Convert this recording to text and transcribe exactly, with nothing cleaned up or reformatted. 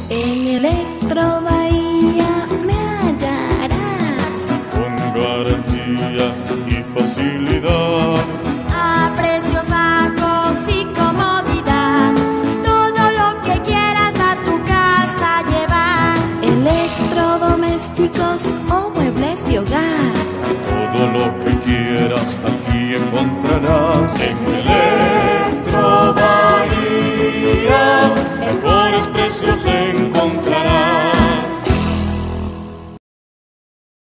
En Electro Bahía me hallarás con garantía y facilidad, a precios bajos y comodidad. Todo lo que quieras a tu casa llevar. electrodomésticos o muebles de hogar. todo lo que quieras aquí encontrarás en el